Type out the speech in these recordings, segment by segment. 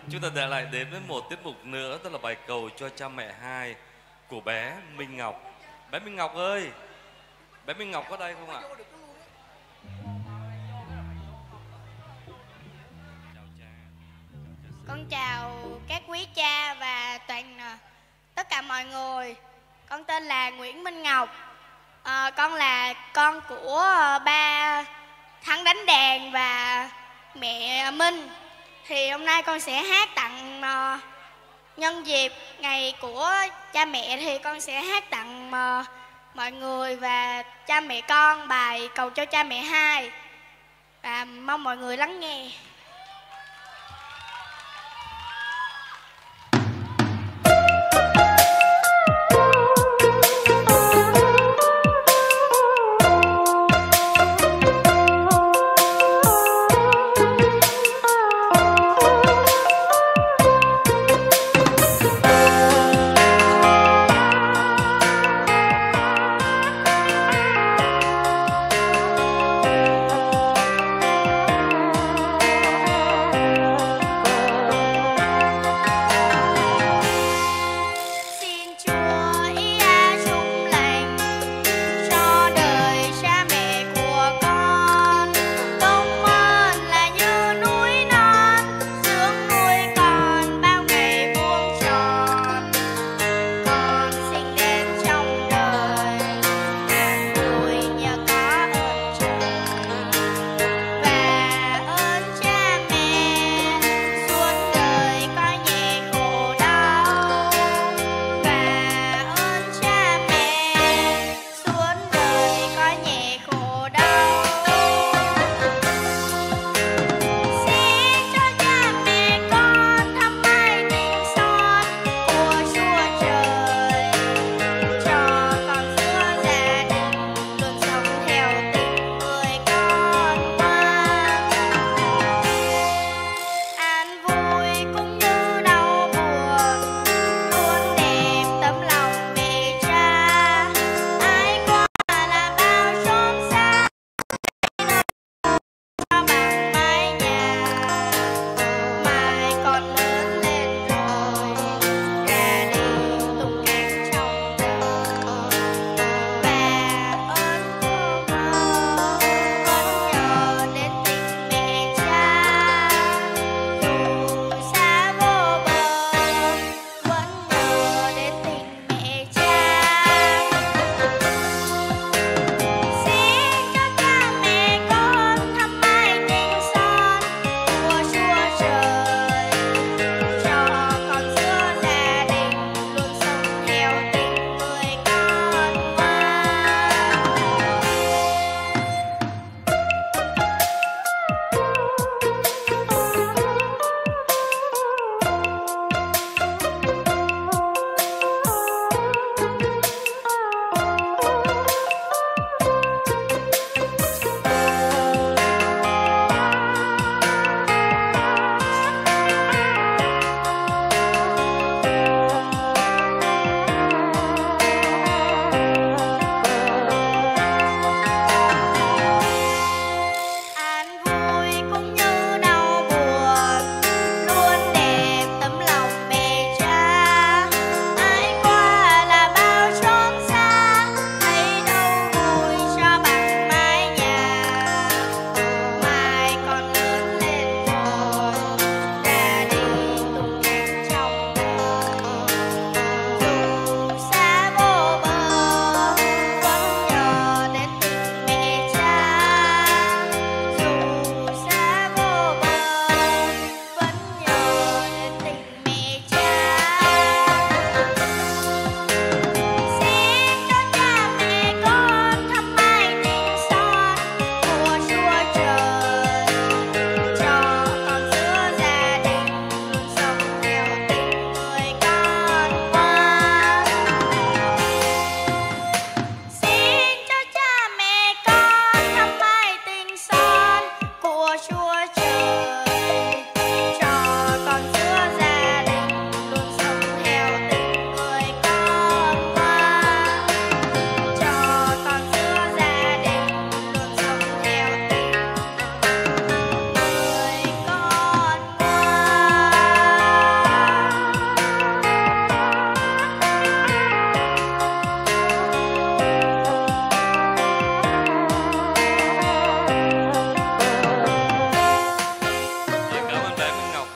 Chúng ta đã lại đến với một tiết mục nữa, tức là bài cầu cho cha mẹ hai của bé Minh Ngọc. Bé Minh Ngọc ơi, bé Minh Ngọc có đây không ạ? Con chào các quý cha và tất cả mọi người. Con tên là Nguyễn Minh Ngọc. Con là con của ba Thắng đánh đàn và mẹ Minh. Thì hôm nay con sẽ hát tặng nhân dịp ngày của cha mẹ thì con sẽ hát tặng mọi người và cha mẹ con bài cầu cho cha mẹ hai. Và mong mọi người lắng nghe.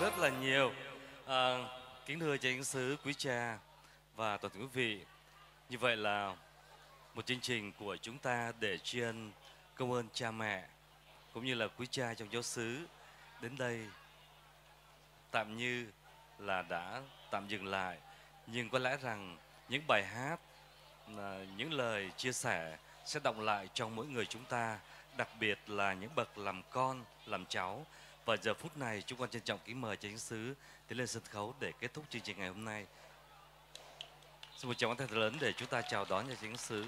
rất là nhiều. Kính thưa cha Chánh xứ, quý cha và toàn thể quý vị, như vậy là một chương trình của chúng ta để tri ân công ơn cha mẹ cũng như là quý cha trong giáo xứ đến đây tạm như là đã tạm dừng lại, nhưng có lẽ rằng những bài hát, những lời chia sẻ sẽ đọng lại trong mỗi người chúng ta, đặc biệt là những bậc làm con, làm cháu. Và giờ phút này chúng con trân trọng kính mời cha Chánh xứ tiến lên sân khấu để kết thúc chương trình ngày hôm nay. Xin một tràng thật lớn để chúng ta chào đón cha Chánh xứ.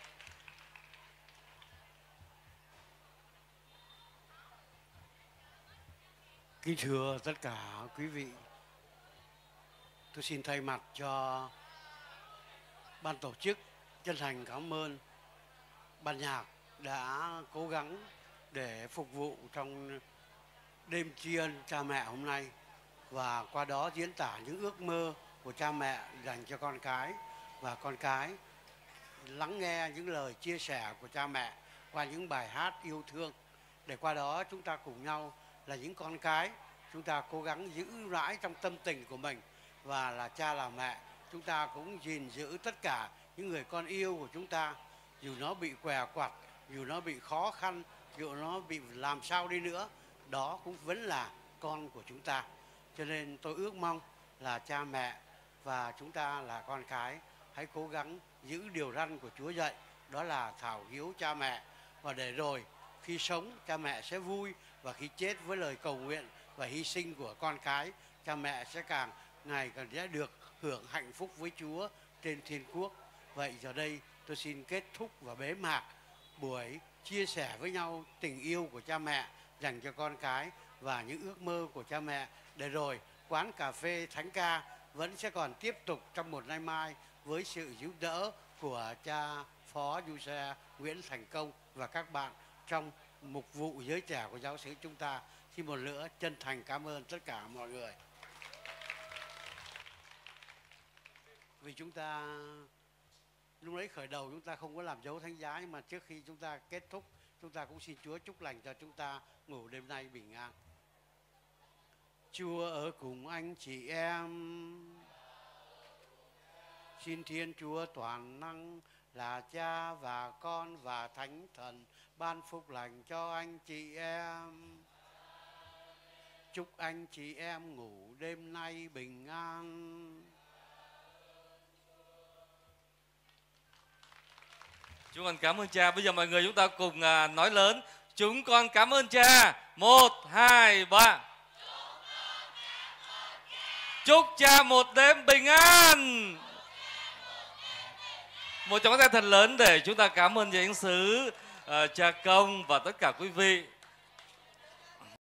Kính thưa tất cả quý vị, tôi xin thay mặt cho ban tổ chức chân thành cảm ơn ban nhạc đã cố gắng để phục vụ trong đêm tri ân cha mẹ hôm nay, và qua đó diễn tả những ước mơ của cha mẹ dành cho con cái, và con cái lắng nghe những lời chia sẻ của cha mẹ qua những bài hát yêu thương, để qua đó chúng ta cùng nhau là những con cái, chúng ta cố gắng giữ mãi trong tâm tình của mình, và là cha là mẹ chúng ta cũng gìn giữ tất cả những người con yêu của chúng ta, dù nó bị què quặt, dù nó bị khó khăn, dù nó bị làm sao đi nữa, đó cũng vẫn là con của chúng ta. Cho nên tôi ước mong là cha mẹ và chúng ta là con cái hãy cố gắng giữ điều răn của Chúa dạy, đó là thảo hiếu cha mẹ, và để rồi khi sống cha mẹ sẽ vui, và khi chết với lời cầu nguyện và hy sinh của con cái, cha mẹ sẽ càng ngày càng sẽ được hưởng hạnh phúc với Chúa trên thiên quốc. Vậy giờ đây tôi xin kết thúc và bế mạc buổi chia sẻ với nhau tình yêu của cha mẹ dành cho con cái và những ước mơ của cha mẹ, để rồi quán cà phê Thánh Ca vẫn sẽ còn tiếp tục trong một ngày mai với sự giúp đỡ của cha Phó Du Xe Nguyễn Thành Công và các bạn trong mục vụ giới trẻ của giáo xứ chúng ta. Xin một nữa chân thành cảm ơn tất cả mọi người. Vì chúng ta lúc đấy khởi đầu chúng ta không có làm dấu thánh giá, nhưng mà trước khi chúng ta kết thúc, chúng ta cũng xin Chúa chúc lành cho chúng ta ngủ đêm nay bình an. Chúa ở cùng anh chị em. Xin Thiên Chúa toàn năng là Cha và Con và Thánh Thần ban phúc lành cho anh chị em. Chúc anh chị em ngủ đêm nay bình an. Chúng con cảm ơn cha. Bây giờ mọi người chúng ta cùng nói lớn: chúng con cảm ơn cha. 1, 2, 3. Chúc cha một đêm bình an. Một tràng pháo tay thật lớn để chúng ta cảm ơn cha Chánh xứ, cha Công và tất cả quý vị.